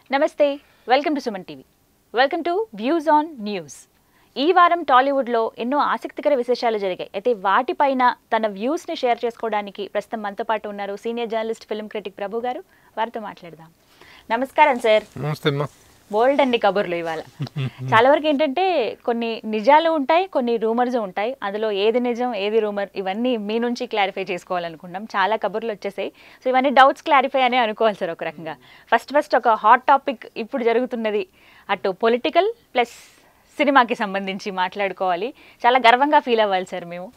నమస్తే welcome to Suman TV welcome to views on news ఈ వారం టాలీవుడ్లో ఎన్నో ఆసక్తికర విశేషాలు జరిగాయి అయితే వాటిపైన తన వ్యూస్ని షేర్ చేసుకోవడానికి ప్రస్తుతం మనతో పాటు ఉన్నారు senior journalist film critic Prabhu garu వారితో మాట్లాడదాం నమస్కారం సార్ నమస్తే అమ్మా బోల్డ్ అండి కబుర్లు ఇవాళ చాలా వరకు ఏంటంటే కొన్ని నిజాలు ఉంటాయి కొన్ని రూమర్స్ ఉంటాయి అందులో ఏది నిజం ఏది రూమర్ ఇవన్నీ మీ నుంచి క్లారిఫై చేసుకోవాలనుకుంటాం చాలా కబుర్లు వచ్చేసాయి సో ఇవన్నీ డౌట్స్ క్లారిఫై అనే అనుకోవాలి సార్ ఒక రకంగా ఫస్ట్ ఒక హాట్ టాపిక్ ఇప్పుడు జరుగుతున్నది అటు పొలిటికల్ ప్లస్ సినిమాకి సంబంధించి మాట్లాడుకోవాలి చాలా గర్వంగా ఫీల్ అవ్వాలి సార్ మేము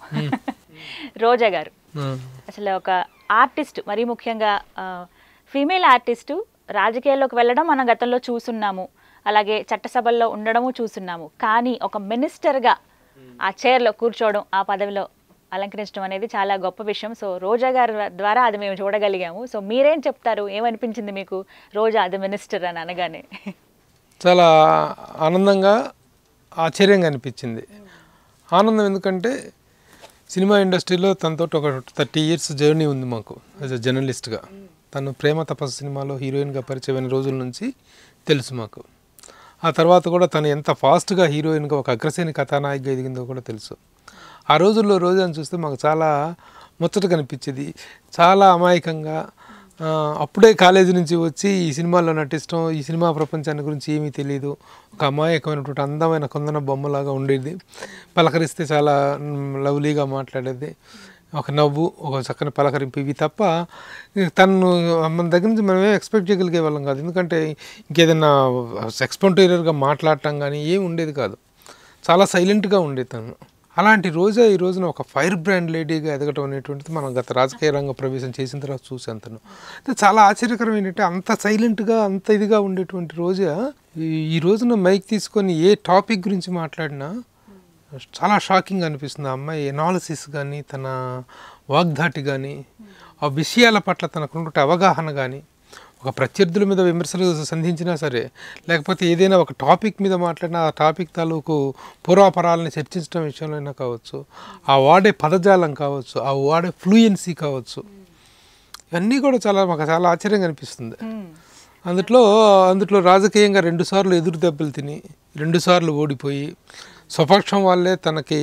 రోజా గారు అసలు ఒక ఆర్టిస్ట్ మరీ ముఖ్యంగా ఫీమేల్ ఆర్టిస్టు రాజకీయాల్లోకి వెళ్ళడం మనం గతంలో చూస్తున్నాము అలాగే చట్టసభల్లో ఉండడము చూస్తున్నాము కానీ ఒక మినిస్టర్గా ఆ చైర్లో కూర్చోవడం ఆ పదవిలో అలంకరించడం అనేది చాలా గొప్ప విషయం సో రోజా గారి ద్వారా అది మేము చూడగలిగాము సో మీరేం చెప్తారు ఏమనిపించింది మీకు రోజా అది మినిస్టర్ అని అనగానే చాలా ఆనందంగా ఆశ్చర్యంగా అనిపించింది ఆనందం ఎందుకంటే సినిమా ఇండస్ట్రీలో తనతో ఒక 30 years జర్నీ ఉంది మాకు యాజ్ అ జర్నలిస్ట్గా తను ప్రేమ తపస్సు సినిమాలో హీరోయిన్గా పరిచయమైన రోజుల నుంచి తెలుసు మాకు ఆ తర్వాత కూడా తను ఎంత ఫాస్ట్గా హీరోయిన్గా ఒక అగ్రశ్రేణి కథానాయికగా ఎదిగిందో కూడా తెలుసు ఆ రోజుల్లో రోజాని చూస్తే మాకు చాలా ముచ్చటగా అనిపించేది చాలా అమాయకంగా అప్పుడే కాలేజీ నుంచి వచ్చి ఈ సినిమాలో నటించడం ఈ సినిమా ప్రపంచాన్ని గురించి ఏమీ తెలియదు ఒక అమాయకమైనటువంటి అందమైన కొందన బొమ్మలాగా ఉండేది పలకరిస్తే చాలా లవ్లీగా మాట్లాడేది ఒక నవ్వు ఒక చక్కని పలకరింపు ఇవి తప్ప తను మన దగ్గర నుంచి మనమే ఎక్స్పెక్ట్ చేయగలిగే వాళ్ళం కాదు ఎందుకంటే ఇంకేదైనా ఎక్స్పెంటేరియర్గా మాట్లాడటం కానీ ఏమి ఉండేది కాదు చాలా సైలెంట్గా ఉండేది తను అలాంటి రోజా ఈ రోజున ఒక ఫైర్ బ్రాండ్ లేడీగా ఎదగటం అనేటువంటిది మనం గత రాజకీయ రంగ ప్రవేశం చేసిన తర్వాత చూసాను తను అయితే చాలా ఆశ్చర్యకరం ఏంటంటే అంత సైలెంట్గా అంత ఇదిగా ఉండేటువంటి రోజా ఈ రోజున మైక్ తీసుకొని ఏ టాపిక్ గురించి మాట్లాడినా చాలా షాకింగ్ అనిపిస్తుంది ఆ అమ్మాయి ఎనాలిసిస్ కానీ తన వాగ్ధాటి కానీ ఆ విషయాల పట్ల తనకున్నటువంటి అవగాహన కానీ ఒక ప్రత్యర్థుల మీద విమర్శలు సంధించినా సరే లేకపోతే ఏదైనా ఒక టాపిక్ మీద మాట్లాడినా ఆ టాపిక్ తాలూకు పూర్వాపరాలని చర్చించడం విషయంలో అయినా కావచ్చు ఆ వాడే పదజాలం కావచ్చు ఆ వాడే ఫ్లూయెన్సీ కావచ్చు ఇవన్నీ కూడా మాకు చాలా ఆశ్చర్యంగా అనిపిస్తుంది అందుట్లో రాజకీయంగా 2 సార్లు ఎదురు దెబ్బలు తిని 2 సార్లు ఓడిపోయి స్వపక్షం వాళ్ళే తనకి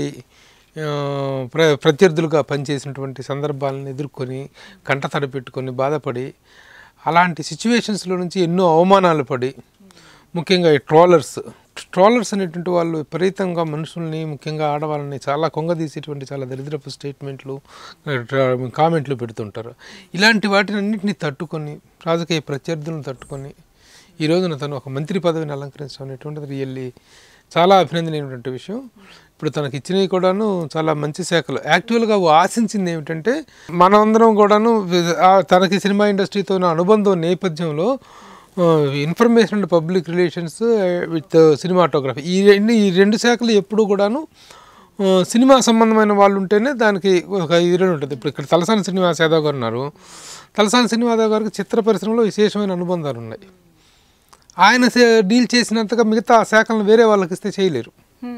ప్రత్యర్థులుగా పనిచేసినటువంటి సందర్భాలను ఎదుర్కొని కంటతడి పెట్టుకొని బాధపడి అలాంటి సిచ్యువేషన్స్లో నుంచి ఎన్నో అవమానాలు పడి ముఖ్యంగా ఈ ట్రోలర్స్ అనేటువంటి వాళ్ళు విపరీతంగా మనుషుల్ని ముఖ్యంగా ఆడవాళ్ళని చాలా కొంగదీసేటువంటి చాలా దరిద్రపు స్టేట్మెంట్లు కామెంట్లు పెడుతుంటారు ఇలాంటి వాటిని అన్నింటినీ తట్టుకొని రాజకీయ ప్రత్యర్థులను తట్టుకొని ఈ రోజున తను ఒక మంత్రి పదవిని అలంకరించడం అనేటువంటిది రియల్లీ చాలా అభినందనీయమైనటువంటి విషయం ఇప్పుడు తనకి ఇచ్చినవి కూడాను చాలా మంచి శాఖలు యాక్చువల్గా ఆశించింది ఏమిటంటే మనమందరం కూడాను తనకి సినిమా ఇండస్ట్రీతో అనుబంధం నేపథ్యంలో information and public relations with cinematography ఈ రెండు శాఖలు ఎప్పుడూ కూడాను సినిమా సంబంధమైన వాళ్ళు ఉంటేనే దానికి ఒక ఇది ఉంటుంది ఇప్పుడు ఇక్కడ తలసాని శ్రీనివాస్ యాదవ్ గారు ఉన్నారు తలసాని శ్రీనివాస్ యాదవ్ గారికి చిత్ర పరిశ్రమలో విశేషమైన అనుబంధాలు ఉన్నాయి ఆయన డీల్ చేసినంతగా మిగతా శాఖలను వేరే వాళ్ళకి ఇస్తే చేయలేరు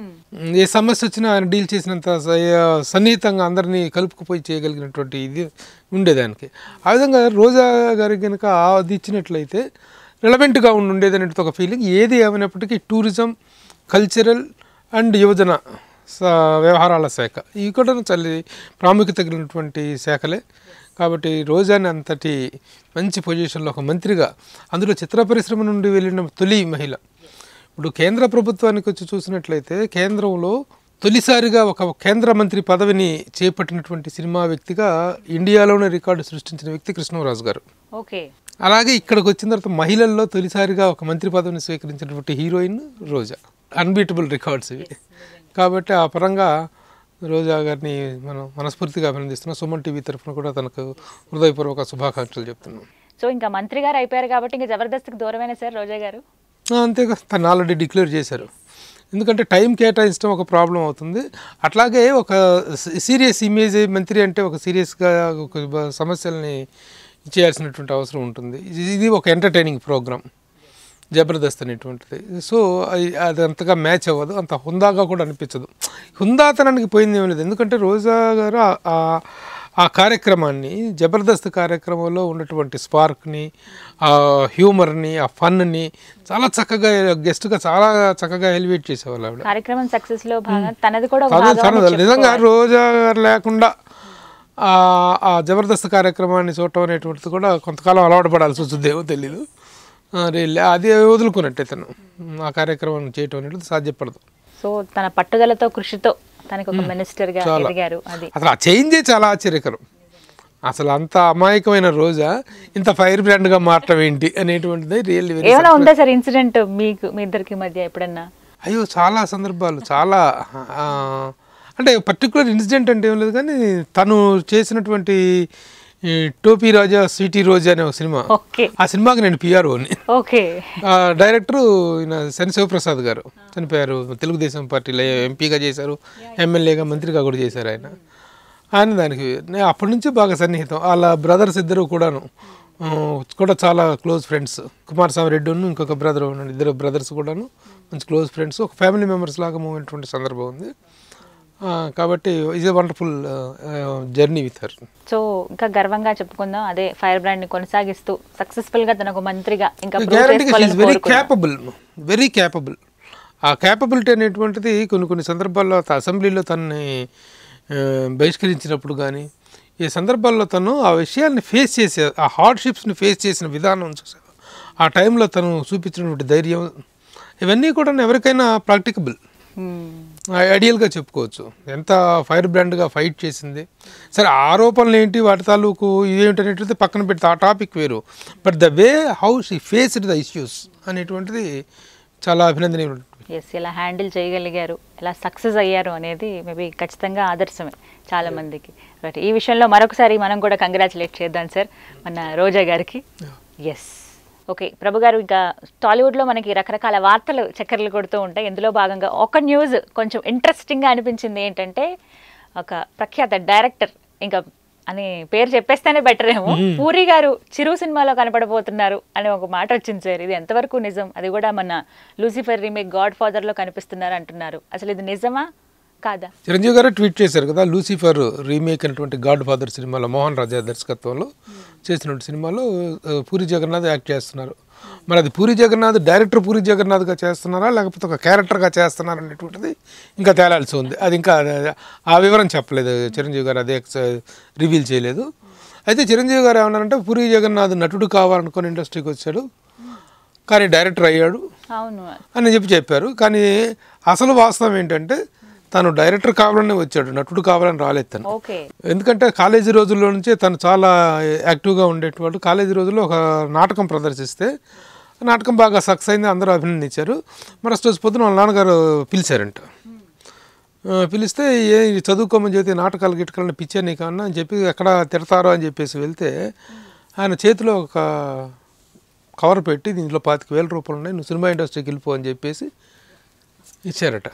ఏ సమస్య వచ్చినా ఆయన డీల్ చేసినంత సన్నిహితంగా అందరినీ కలుపుకుపోయి చేయగలిగినటువంటి ఇది ఉండేదానికి ఆ విధంగా రోజా గారికి కనుక అది ఇచ్చినట్లయితే రిలవెంట్గా ఉండేది అనేది ఒక ఫీలింగ్ ఏది ఏమైనప్పటికీ టూరిజం కల్చరల్ అండ్ యువజన వ్యవహారాల శాఖ ఇవి కూడా చాలా ప్రాముఖ్యత కలిగినటువంటి శాఖలే కాబట్టి రోజాని అంతటి మంచి పొజిషన్లో ఒక మంత్రిగా అందులో చిత్ర పరిశ్రమ నుండి వెళ్ళిన తొలి మహిళ ఇప్పుడు కేంద్ర ప్రభుత్వానికి వచ్చి చూసినట్లయితే కేంద్రంలో తొలిసారిగా ఒక కేంద్ర మంత్రి పదవిని చేపట్టినటువంటి సినిమా వ్యక్తిగా ఇండియాలోనే రికార్డు సృష్టించిన వ్యక్తి కృష్ణరాజు గారు ఓకే అలాగే ఇక్కడికి వచ్చిన తర్వాత మహిళల్లో తొలిసారిగా ఒక మంత్రి పదవిని స్వీకరించినటువంటి హీరోయిన్ రోజా అన్బీటబుల్ రికార్డ్స్ ఇవి కాబట్టి ఆ పరంగా రోజా గారిని మనం మనస్ఫూర్తిగా అభినందిస్తున్నాం సుమన్ టీవీ తరఫున కూడా తనకు హృదయపూర్వక శుభాకాంక్షలు చెప్తున్నాం సో ఇంకా మంత్రి గారు అయిపోయారు కాబట్టి ఇంకా జబర్దస్త్కి దూరమైన సార్ రోజా గారు అంతేగా తను ఆల్రెడీ డిక్లేర్ చేశారు ఎందుకంటే టైం కేటాయించడం ఒక ప్రాబ్లం అవుతుంది అట్లాగే ఒక సీరియస్ ఇమేజ్ మంత్రి అంటే ఒక సీరియస్గా ఒక సమస్యల్ని చేయాల్సినటువంటి అవసరం ఉంటుంది ఇది ఒక ఎంటర్టైనింగ్ ప్రోగ్రామ్ జబర్దస్త్ అనేటువంటిది సో అది అంతగా మ్యాచ్ అవ్వదు అంత హుందాగా కూడా అనిపించదు హుందాతనానికి పోయింది ఏమీ లేదు ఎందుకంటే రోజా గారు ఆ కార్యక్రమాన్ని జబర్దస్త్ కార్యక్రమంలో ఉన్నటువంటి స్పార్క్ని, ఆ హ్యూమర్ని, ఆ ఫన్ని చాలా చక్కగా గెస్ట్గా చాలా చక్కగా ఎలివేట్ చేసేవాళ్ళు ఆవిడ. కార్యక్రమం సక్సెస్ లో భాగంగా తనది కూడా నిజంగా రోజా గారు లేకుండా ఆ జబర్దస్త్ కార్యక్రమాన్ని చూడటం అనేటువంటిది కూడా కొంతకాలం అలవాటు పడాల్సి వస్తుందేమో తెలీదు. అది వదులుకున్నట్టే తను ఆ కార్యక్రమం చేయటం అనేది సాధ్యపడదు. సో తన పట్టుదలతో కృషితో తనకు ఒక మినిస్టర్ గా ఎదిగారు. అది అసలు ఆ చేంజే చాలా ఆశ్చర్యకరం. అసలు అంత అమాయకమైన రోజా ఇంత ఫైర్ బ్రాండ్ గా మారటం ఏంటి అనేటువంటిది రియల్లీ ఏమైనా ఉందా సార్ ఇన్సిడెంట్ మీకు మీ ఇద్దరికి మధ్య ఎప్పుడన్నా? అయ్యో చాలా సందర్భాలు, చాలా అంటే పర్టికులర్ ఇన్సిడెంట్ అంటే ఏం లేదు, కానీ తను చేసినటువంటి టోపీ రోజా స్వీటీ రోజా అనే ఒక సినిమా, ఆ సినిమాకి నేను పిఆర్ఓని. డైరెక్టరు శని శివప్రసాద్ గారు చనిపోయారు. తెలుగుదేశం పార్టీలో ఎంపీగా చేశారు, ఎమ్మెల్యేగా, మంత్రిగా కూడా చేశారు ఆయన దానికి అప్పటి నుంచి బాగా సన్నిహితం. వాళ్ళ బ్రదర్స్ ఇద్దరు కూడా చాలా క్లోజ్ ఫ్రెండ్స్. కుమారస్వామి రెడ్డి ఇంకొక బ్రదర్ ఉన్నాడు, ఇద్దరు బ్రదర్స్ కూడాను మంచి క్లోజ్ ఫ్రెండ్స్. ఒక ఫ్యామిలీ మెంబర్స్ లాగా మూవ్ అయినటువంటి సందర్భం ఉంది. కాబట్టి is a wonderful journey with her. So ఇంకా గర్వంగా చెప్పుకుందాం, అదే ఫైర్ బ్రాండ్ ని కొనసాగిస్తూ సక్సెస్ఫుల్ గా తనకు మంత్రిగా ఇంకా వెరీ క్యాపబుల్. ఆ క్యాపబిలిటీ అనేటువంటిది కొన్ని సందర్భాల్లో అసెంబ్లీలో తనని బహిష్కరించినప్పుడు కానీ ఈ సందర్భాల్లో తను ఆ విషయాన్ని ఫేస్ చేసే, ఆ హార్డ్షిప్స్ని ఫేస్ చేసిన విధానం చూసారు. ఆ టైంలో తను చూపించినటువంటి ధైర్యం, ఇవన్నీ కూడా ఎవరికైనా ప్రాక్టికబుల్, ఐడియల్గా చెప్పుకోవచ్చు. ఎంత ఫైర్ బ్రాండ్గా ఫైట్ చేసింది. సరే ఆరోపణలు ఏంటి, వాటి తాలూకు ఇవేంటనేటువంటిది పక్కన పెడితే ఆ టాపిక్ వేరు. But the way how she faced the issues అనేటువంటిది చాలా అభినందనీయం. ఎలా హ్యాండిల్ చేయగలిగారు, ఎలా సక్సెస్ అయ్యారు అనేది మేబీ ఖచ్చితంగా ఆదర్శమే చాలా మందికి. బట్ ఈ విషయంలో మరొకసారి మనం కూడా కంగ్రాచులేట్ చేద్దాం సార్ మన రోజా గారికి. ఎస్ ఓకే ప్రభు గారు, ఇంకా టాలీవుడ్లో మనకి రకరకాల వార్తలు చక్కర్లు కొడుతూ ఉంటాయి. ఇందులో భాగంగా ఒక న్యూస్ కొంచెం ఇంట్రెస్టింగ్గా అనిపించింది. ఏంటంటే ఒక ప్రఖ్యాత డైరెక్టర్, ఇంకా అని పేరు చెప్పేస్తేనే బెటర్ ఏమో, పూరి గారు చిరు సినిమాలో కనపడబోతున్నారు అనే ఒక మాట వచ్చింది సార్. ఇది ఎంతవరకు నిజం? అది కూడా మన లూసిఫర్ రీమేక్ గాడ్ ఫాదర్లో కనిపిస్తున్నారు అంటున్నారు. అసలు ఇది నిజమా కాదా? చిరంజీవి గారు ట్వీట్ చేశారు కదా, లూసిఫర్ రీమేక్ అనేటువంటి గాడ్ ఫాదర్ సినిమాలో మోహన్ రాజా దర్శకత్వంలో చేసినటువంటి సినిమాలో పూరి జగన్నాథ్ యాక్ట్ చేస్తున్నారు. మరి అది పూరి జగన్నాథ్ డైరెక్టర్ పూరి జగన్నాథ్గా చేస్తున్నారా లేకపోతే ఒక క్యారెక్టర్గా చేస్తున్నారా అనేటువంటిది ఇంకా తేలాల్సి ఉంది. అది ఇంకా ఆ వివరం చెప్పలేదు చిరంజీవి గారు, అదే రివీల్ చేయలేదు. అయితే చిరంజీవి గారు ఏమన్నారంటే పూరి జగన్నాథ్ నటుడు కావాలనుకుని ఇండస్ట్రీకి వచ్చాడు, కానీ డైరెక్టర్ అయ్యాడు అని చెప్పారు. కానీ అసలు వాస్తవం ఏంటంటే తను డైరెక్టర్ కావాలని వచ్చాడు, నటుడు కావాలని రాలేదు తను. ఎందుకంటే కాలేజీ రోజుల్లో నుంచే తను చాలా యాక్టివ్గా ఉండేటవాడు. కాలేజీ రోజుల్లో ఒక నాటకం ప్రదర్శిస్తే నాటకం బాగా సక్సెస్ అయింది, అందరూ అభినందించారు. మరొక రోజు పొద్దున వాళ్ళ నాన్నగారు పిలిచారంట. పిలిస్తే చదువుకోమని చెప్పి నాటకాలు గిటకాలని పిచ్చా నీకన్నా అని చెప్పి ఎక్కడ తిడతారో అని చెప్పేసి వెళ్తే ఆయన చేతిలో ఒక కవర్ పెట్టి దీంట్లో 25,000 రూపాయలు ఉన్నాయి, నువ్వు సినిమా ఇండస్ట్రీకి వెళ్ళిపో అని చెప్పేసి ఇచ్చారట.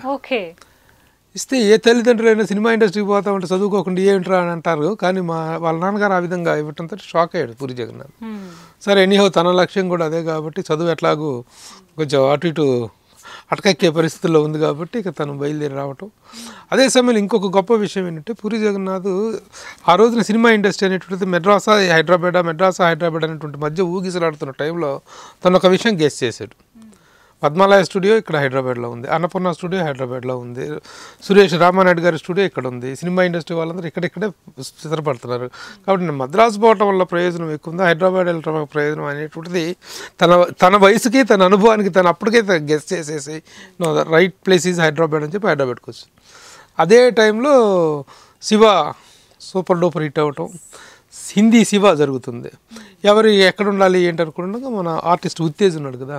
ఇస్తే ఏ తల్లిదండ్రులైనా సినిమా ఇండస్ట్రీకి పోతా ఉంటే చదువుకోకుండా ఏంట్రా అని అంటారు. కానీ వాళ్ళ నాన్నగారు ఆ విధంగా ఇవ్వటంతో షాక్ అయ్యాడు పూరి జగన్నాథ్. సరే ఎనీహో తన లక్ష్యం కూడా అదే కాబట్టి చదువు ఎట్లాగూ కొంచెం అటు ఇటు అటకెక్కే పరిస్థితుల్లో ఉంది కాబట్టి ఇక తను బయలుదేరి రావటం. అదే సమయంలో ఇంకొక గొప్ప విషయం ఏంటంటే పూరి జగన్నాథ్ ఆ రోజున సినిమా ఇండస్ట్రీ అనేటువంటిది మెడ్రాసా హైదరాబాద్ అనేటువంటి మధ్య ఊగిసలాడుతున్న టైంలో తను ఒక విషయం గెస్ చేశాడు. పద్మాలయ స్టూడియో ఇక్కడ హైదరాబాద్లో ఉంది, అన్నపూర్ణ స్టూడియో హైదరాబాద్లో ఉంది, సురేష్ రామానాయుడు గారి స్టూడియో ఇక్కడ ఉంది, సినిమా ఇండస్ట్రీ వాళ్ళందరూ ఇక్కడే స్థిరపడుతున్నారు. కాబట్టి నేను మద్రాసు పోవటం వల్ల ప్రయోజనం ఎక్కువ ఉంది, హైదరాబాద్ వెళ్ళటం ప్రయోజనం అనేటువంటిది తన వయసుకి తన అనుభవానికి తను అప్పటికే గెస్ చేసేసి రైట్ ప్లేస్ ఈజ్ హైదరాబాద్ అని చెప్పి హైదరాబాద్కి వచ్చి అదే టైంలో శివ సూపర్ డూపర్ హిట్ అవ్వటం, హిందీ శివ జరుగుతుంది. ఎవరు ఎక్కడ ఉండాలి ఏంటి అనుకుంటున్నాక మన ఆర్టిస్ట్ ఉత్తేజ్ ఉన్నాడు కదా,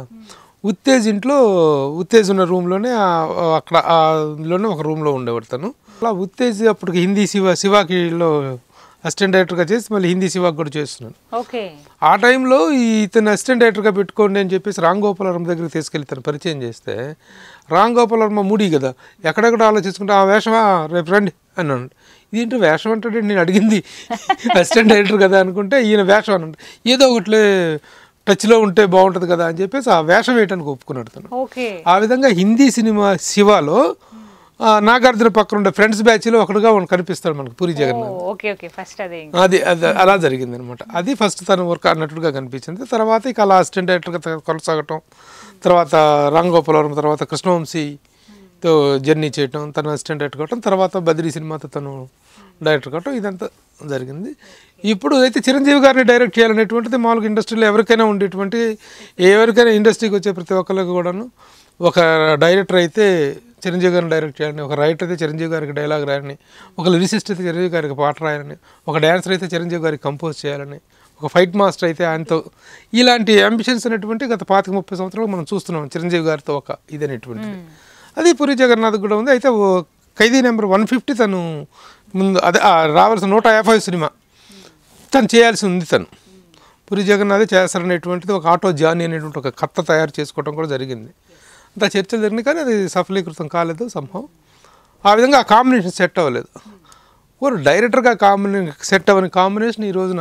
ఉత్తేజ్ ఉన్న రూమ్లోనే అక్కడ అందులోనే ఒక రూమ్లో ఉండేవాడు తను. అలా ఉత్తేజ్ అప్పటికి హిందీ శివాకిలో అసిస్టెంట్ డైరెక్టర్గా చేసి మళ్ళీ హిందీ శివాకి కూడా చేస్తున్నాను. ఆ టైంలో ఇతను అసిస్టెంట్ డైరెక్టర్గా పెట్టుకోండి అని చెప్పేసి రామ్ గోపాల్ వర్మ దగ్గరికి తీసుకెళ్ళి తను పరిచయం చేస్తే రామ్ గోపాల్ వర్మ మూడీ కదా ఎక్కడెక్కడ ఆలోచించుకుంటే ఆ వేషమా రేపు రండి అన్నాడు. ఇదేంటి వేషం అంటాడు, నేను అడిగింది అసిస్టెంట్ డైరెక్టర్ కదా అనుకుంటే ఈయన వేషం అన్నాడు. ఏదో ఒకటి టచ్లో ఉంటే బాగుంటుంది కదా అని చెప్పేసి ఆ వేషం వేయటానికి ఒప్పుకున్నాడు తను. ఆ విధంగా హిందీ సినిమా శివాలో నాగార్జున పక్కన ఉండే ఫ్రెండ్స్ బ్యాచ్లో ఒకడుగా కనిపిస్తాడు మనకు Puri Jagannath. Okay okay first అది అలా జరిగింది అనమాట. అది ఫస్ట్ తన వర్క్ అన్నట్టుగా కనిపించింది. తర్వాత ఇక అలా అసిస్టెంట్ డైరెక్టర్గా కొనసాగటం, తర్వాత రామ్ గోపాలవరం, తర్వాత కృష్ణవంశీతో జర్నీ చేయటం, తను అసిస్టెంట్ డైరెక్టర్ కావటం, తర్వాత బద్రీ సినిమాతో తను డైరెక్టర్ కావటం, ఇదంతా జరిగింది. ఇప్పుడు అయితే చిరంజీవి గారిని డైరెక్ట్ చేయాలనేటువంటిది మామూలుగా ఇండస్ట్రీలో ఎవరికైనా ఉండేటువంటి, ఎవరికైనా ఇండస్ట్రీకి వచ్చే ప్రతి ఒక్కరికి కూడాను ఒక డైరెక్టర్ అయితే చిరంజీవి గారిని డైరెక్ట్ చేయాలని, ఒక రైటర్ అయితే చిరంజీవి గారికి డైలాగ్ రాయాలని, ఒక లిరిసిస్ట్ అయితే చిరంజీవి గారికి పాట రాయాలని, ఒక డ్యాన్సర్ అయితే చిరంజీవి గారికి కంపోజ్ చేయాలని, ఒక ఫైట్ మాస్టర్ అయితే ఆయనతో, ఇలాంటి అంబిషన్స్ అనేటువంటి గత 25-30 సంవత్సరాలు మనం చూస్తున్నాం చిరంజీవి గారితో ఒక ఇదనేటువంటి. అది పూరి జగన్నాథ్ కూడా ఉంది. అయితే ఖైదీ నెంబర్ 150 తను ముందు అదే రావాల్సిన 150 సినిమా తను చేయాల్సి ఉంది. తను పూరి జగన్నాథ్ చేస్తారనేటువంటిది ఒక ఆటో జానీ అనేటువంటి ఒక కథ తయారు చేసుకోవడం కూడా జరిగింది. అంత చర్చలు జరిగినాయి కానీ అది సఫలీకృతం కాలేదు సంభవం. ఆ విధంగా ఆ కాంబినేషన్ సెట్ అవ్వలేదు. డైరెక్టర్గా సెట్ అవ్వని కాంబినేషన్ ఈ రోజున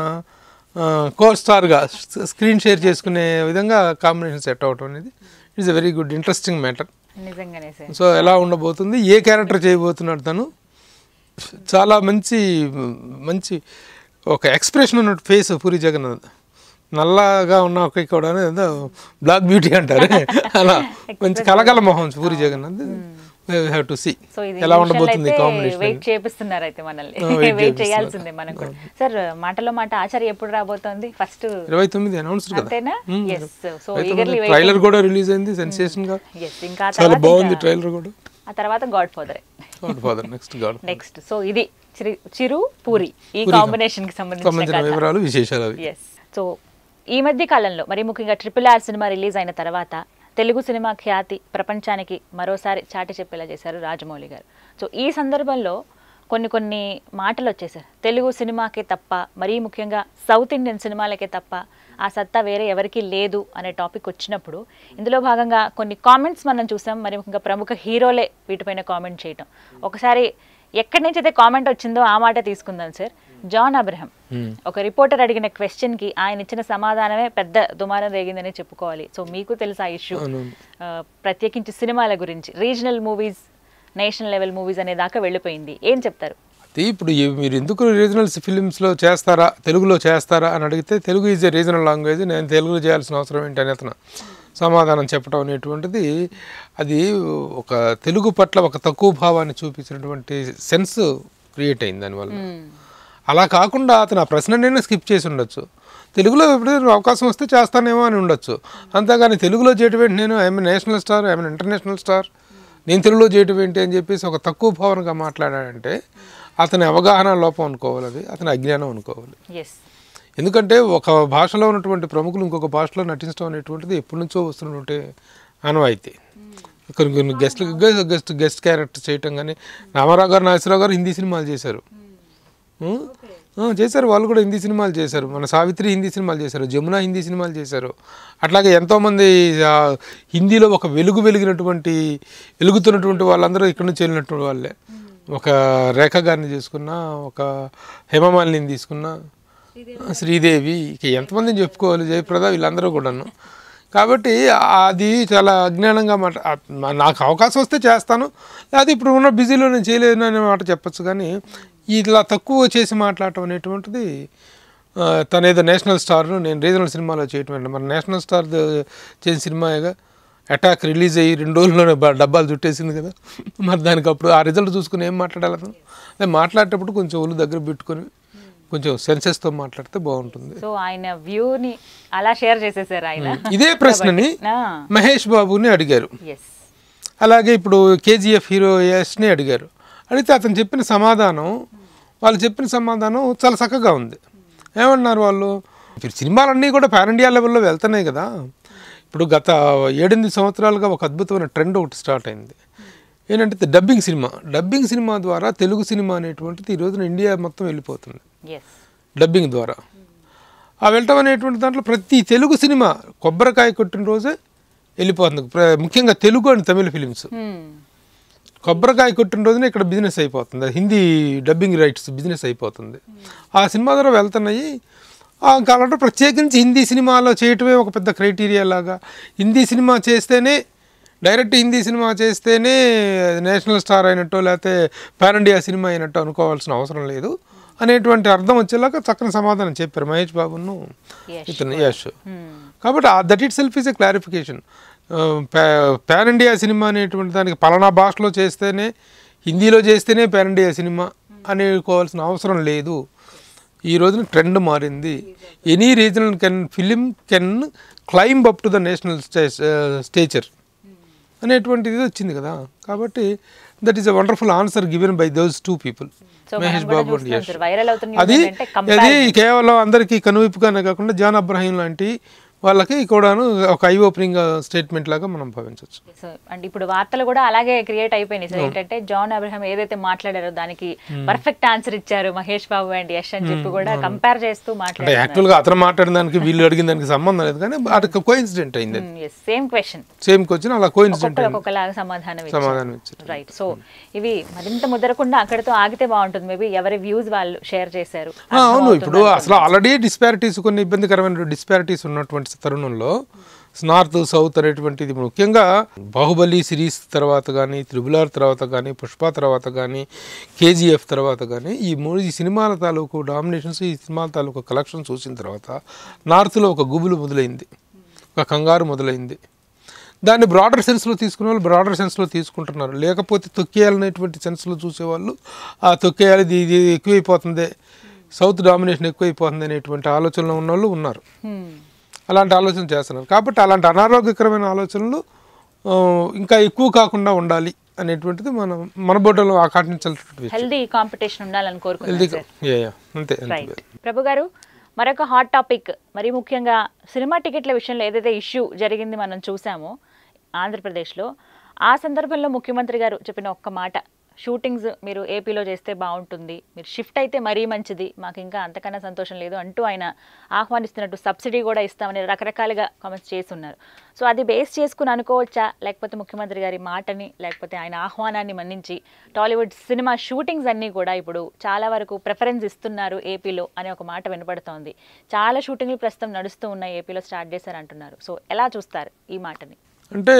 కో స్టార్గా స్క్రీన్ షేర్ చేసుకునే విధంగా కాంబినేషన్ సెట్ అవ్వటం అనేది it's a very good interesting matter. So ఎలా ఉండబోతుంది, ఏ క్యారెక్టర్ చేయబోతున్నాడు తను, చాలా మంచి మంచి ఒక ఎక్స్ప్రెషన్ ఉన్న ఫేస్ పూరి జగన్నాథ్. నల్లగా ఉన్న కూడా బ్లాక్ బ్యూటీ అంటారు, అలా మంచి కలకల మొహం puri Jagannadh. We have to see ఎలా ఉండబోతుంది కాంబినేషన్. వెయిట్ చేపిస్తున్నారు అయితే మనల్ని, వెయిట్ చేయాల్సిందే మనం కూడా. సార్ మాటలో మాట ఆచార్య ఎప్పుడు రాబోతోంది? ఫస్ట్ 29 అనౌన్స్ కదా. అంతేనా? yes. So eagerly wait. Trailer కూడా రిలీజ్ అయింది, సెన్సేషన్ గా. yes. ఇంకా చాలా బాగుంది ట్రైలర్ కూడా. ఆ తర్వాత గాడ్ ఫాదర్ నెక్స్ట్. సో ఇది చిరు పూరి ఈ కాంబినేషన్ కి సంబంధించిన వివరాలు, విశేషాలు అవి. yes. సో ఈ మధ్య కాలంలో మరి ముఖ్యంగా RRR సినిమా రిలీజ్ అయిన తర్వాత తెలుగు సినిమా ఖ్యాతి ప్రపంచానికి మరోసారి చాటి చెప్పేలా చేశారు రాజమౌళి గారు. సో ఈ సందర్భంలో కొన్ని మాటలు వచ్చేసారు. తెలుగు సినిమాకే తప్ప, మరీ ముఖ్యంగా సౌత్ ఇండియన్ సినిమాలకే తప్ప ఆ సత్తా వేరే ఎవరికీ లేదు అనే టాపిక్ వచ్చినప్పుడు ఇందులో భాగంగా కొన్ని కామెంట్స్ మనం చూసాం. మరి ముఖ్యంగా ప్రముఖ హీరోలే వీటిపైన కామెంట్ చేయటం. ఒకసారి ఎక్కడి నుంచి అయితే కామెంట్ వచ్చిందో ఆ మాట తీసుకుందాం సార్. జాన్ అబ్రహం ఒక రిపోర్టర్ అడిగిన క్వశ్చన్ కి ఆయన ఇచ్చిన సమాధానమే పెద్ద దుమారం రేగిందని చెప్పుకోవాలి. సో మీకు తెలుసా ఇష్యూ, ప్రత్యేకించి సినిమాల గురించి, regional movies, national level movies అనే దాకా వెళ్ళిపోయింది. ఏం చెప్తారు? అది ఇప్పుడు మీరు ఎందుకు రీజనల్ ఫిలిమ్స్లో చేస్తారా, తెలుగులో చేస్తారా అని అడిగితే, Telugu is a regional language, నేను తెలుగులో చేయాల్సిన అవసరం ఏంటి అని అతను సమాధానం చెప్పడం అనేటువంటిది, అది ఒక తెలుగు పట్ల ఒక తక్కువ భావాన్ని చూపించినటువంటి సెన్స్ క్రియేట్ అయింది దానివల్ల. అలా కాకుండా అతను ఆ ప్రశ్ననే స్కిప్ చేసి ఉండొచ్చు, తెలుగులో ఎప్పుడైనా అవకాశం వస్తే చేస్తానేమో అని ఉండొచ్చు. అంతేగాని తెలుగులో చేయటం ఏంటి, నేను I'm national star, I'm international star, నేను తెలుగులో చేయటం ఏంటి అని చెప్పేసి ఒక తక్కువ భావనగా మాట్లాడాడంటే అతని అవగాహన లోపం అనుకోవాలి, అది అతని అజ్ఞానం అనుకోవాలి. ఎందుకంటే ఒక భాషలో ఉన్నటువంటి ప్రముఖులు ఇంకొక భాషలో నటించడం అనేటువంటిది ఎప్పటి నుంచో వస్తున్నటువంటి ఆనవాయితీ. కొన్ని గెస్ట్ క్యారెక్టర్ చేయటం కానీ, రామారావు గారు, నాగేశ్వరరావు గారు హిందీ సినిమాలు చేశారు, వాళ్ళు కూడా హిందీ సినిమాలు చేశారు. మన సావిత్రి హిందీ సినిమాలు చేశారు, జమున హిందీ సినిమాలు చేశారు. అట్లాగే ఎంతోమంది హిందీలో ఒక వెలుగుతున్నటువంటి వాళ్ళందరూ ఇక్కడ నుంచి వెళ్ళినటువంటి వాళ్ళే. ఒక రేఖ గారిని తీసుకున్నా, ఒక హేమమాలిని తీసుకున్నా, శ్రీదేవి, ఇక ఎంతమందిని చెప్పుకోవాలి, జయప్రద, వీళ్ళందరూ కూడాను. కాబట్టి అది చాలా అజ్ఞానంగా నాకు అవకాశం వస్తే చేస్తాను, లేదా ఇప్పుడు ఉన్న బిజీలో నేను చేయలేను అనే మాట చెప్పచ్చు. కానీ ఇలా తక్కువ చేసి మాట్లాడటం అనేటువంటిది, తనేదో నేషనల్ స్టార్ను నేను రీజనల్ సినిమాలో చేయటం అంటే, మరి నేషనల్ స్టార్ చేసిన సినిమాగా అటాక్ రిలీజ్ అయ్యి 2 రోజుల్లోనే డబ్బాలు చుట్టేసింది కదా. మరి దానికి అప్పుడు ఆ రిజల్ట్ చూసుకుని ఏం మాట్లాడాలి అతను? అదే మాట్లాడేటప్పుడు కొంచెం ఒళ్ళు దగ్గర పెట్టుకొని కొంచెం సెన్సెస్తో మాట్లాడితే బాగుంటుంది. సో ఆయన వ్యూని అలా షేర్ చేసేసారు ఆయన. ఇదే ప్రశ్నని మహేష్ బాబుని అడిగారు, అలాగే ఇప్పుడు KGF హీరో యష్ని అడిగారు. అడిగితే అతను చెప్పిన సమాధానం, వాళ్ళు చెప్పిన సమాధానం చాలా చక్కగా ఉంది. ఏమన్నారు వాళ్ళు? ఇప్పుడు సినిమాలన్నీ కూడా పాన్ ఇండియా లెవెల్లో వెళ్తున్నాయి కదా. ఇప్పుడు గత 7-8 సంవత్సరాలుగా ఒక అద్భుతమైన ట్రెండ్ ఒకటి స్టార్ట్ అయింది. ఏంటంటే డబ్బింగ్ సినిమా ద్వారా తెలుగు సినిమా అనేటువంటిది ఈ రోజున ఇండియా మొత్తం వెళ్ళిపోతుంది డబ్బింగ్ ద్వారా. ఆ వెళ్ళటం అనేటువంటి దాంట్లో ప్రతి తెలుగు సినిమా కొబ్బరికాయ కొట్టిన రోజే వెళ్ళిపోతుంది. ముఖ్యంగా తెలుగు అండ్ తమిళ ఫిలిమ్స్ కొబ్బరికాయ కొట్టిన రోజున ఇక్కడ బిజినెస్ అయిపోతుంది, హిందీ డబ్బింగ్ రైట్స్ బిజినెస్ అయిపోతుంది. ఆ సినిమా ద్వారా వెళ్తున్నాయి. కాబట్టి ప్రత్యేకించి హిందీ సినిమాలో చేయటమే ఒక పెద్ద క్రైటీరియా లాగా, హిందీ సినిమా చేస్తేనే డైరెక్ట్ హిందీ సినిమా చేస్తేనే నేషనల్ స్టార్ అయినట్టు లేకపోతే పాన్ ఇండియా సినిమా అయినట్టు అనుకోవాల్సిన అవసరం లేదు అనేటువంటి అర్థం వచ్చేలాగా చక్కని సమాధానం చెప్పారు మహేష్ బాబును ఇతను యశ్. కాబట్టి that itself is a clarification. Pan India cinema అనేటువంటి దానికి పలానా భాషలో చేస్తేనే, హిందీలో చేస్తేనే పాన్ ఇండియా సినిమా అనుకోవాల్సిన అవసరం లేదు. ఈ రోజున ట్రెండ్ మారింది. Any regional film can climb up to the national stature అనేటువంటిది వచ్చింది కదా. కాబట్టి that is a wonderful answer given by those two people, Mahesh Babu and Yash. అది కేవలం అందరికీ కనువిప్పుగానే కాకుండా జాన్ అబ్రహీం లాంటి వాళ్ళకి కూడాను ఒక ఐ ఓపెనింగ్ స్టేట్మెంట్ లాగా మనం భావించవచ్చు. అంటే ఇప్పుడు వార్తలు కూడా అలాగే క్రియేట్ అయిపోయినాయి సార్. ఏంటంటే జాన్ అబ్రహం ఏదైతే మాట్లాడారో దానికి పర్ఫెక్ట్ ఆన్సర్ ఇచ్చారు మహేష్ బాబు అండ్ యశ్ అని చెప్పి కూడా కంపేర్ చేస్తూ మాట్లాడారు. యాక్చువల్ గా అతను మాట్లాడిన దానికి వీళ్ళు అడిగిన దానికి సంబంధం లేదు, కానీ అది కోఇన్సిడెంట్ అయింది. సేమ్ క్వశ్చన్ అలా కోఇన్సిడెంట్ ఒక్కొక్కలాగా సమాధానం ఇచ్చారు. రైట్. సో ఇవి మరింత ముదరకుండా అక్కడితో ఆగితే బాగుంటుంది. మేబీ ఎవరి వ్యూస్ వాళ్ళు షేర్ చేశారు. అవును, ఇప్పుడు అసలు ఆల్రెడీ డిస్పారిటీస్, కొన్ని ఇబ్బందికరమైన డిస్పారిటీస్ ఉన్నటువంటి తరుణంలో నార్త్ సౌత్ అనేటువంటిది ముఖ్యంగా బాహుబలి సిరీస్ తర్వాత కానీ, త్రిబుల్ ఆర్ తర్వాత కానీ, పుష్ప తర్వాత కానీ, కేజీఎఫ్ తర్వాత కానీ ఈ సినిమాల తాలూకు డామినేషన్స్, ఈ సినిమాల తాలూకు కలెక్షన్ చూసిన తర్వాత నార్త్లో ఒక గుబులు మొదలైంది, ఒక కంగారు మొదలైంది. దాన్ని బ్రాడర్ సెన్స్లో తీసుకునే వాళ్ళు బ్రాడర్ సెన్స్లో తీసుకుంటున్నారు. లేకపోతే తొక్కేయాలనేటువంటి సెన్స్లో చూసేవాళ్ళు ఆ తొక్కేయాలి, ఇది ఎక్కువైపోతుంది, సౌత్ డామినేషన్ ఎక్కువైపోతుంది అనేటువంటి ఆలోచనలో ఉన్న వాళ్ళు ఉన్నారు. అలాంటి ఆలోచన చేస్తున్నారు. కాబట్టి అలాంటి అనారోగ్యకరమైన ఆలోచనలు ఇంకా ఎక్కువ కాకుండా ఉండాలి అనేటువంటిది మన బోర్డులో ఆకాంక్షించాల్సినటువంటి హెల్దీ కాంపిటీషన్ ఉండాలని కోరుకుంటున్నాను. అంతే. ప్రభు గారు, మరొక హాట్ టాపిక్, మరి ముఖ్యంగా సినిమా టికెట్ల విషయంలో ఏదైతే ఇష్యూ జరిగింది మనం చూసామో ఆంధ్రప్రదేశ్లో, ఆ సందర్భంలో ముఖ్యమంత్రి గారు చెప్పిన ఒక్క మాట, షూటింగ్స్ మీరు ఏపీలో చేస్తే బాగుంటుంది, మీరు షిఫ్ట్ అయితే మరీ మంచిది, మాకు ఇంకా అంతకన్నా సంతోషం లేదు అంటూ ఆయన ఆహ్వానిస్తున్నట్టు సబ్సిడీ కూడా ఇస్తామని రకరకాలుగా కామెంట్స్ చేస్తున్నారు. సో అది బేస్ చేసుకుని అనుకోవచ్చా, లేకపోతే ముఖ్యమంత్రి గారి మాటని, లేకపోతే ఆయన ఆహ్వానాన్ని మన్నించి టాలీవుడ్ సినిమా షూటింగ్స్ అన్నీ కూడా ఇప్పుడు చాలా వరకు ప్రిఫరెన్స్ ఇస్తున్నారు ఏపీలో అనే ఒక మాట వినపడుతోంది. చాలా షూటింగ్లు ప్రస్తుతం నడుస్తూ ఉన్నాయి, ఏపీలో స్టార్ట్ చేశారంటున్నారు. సో ఎలా చూస్తారు ఈ మాటని? అంటే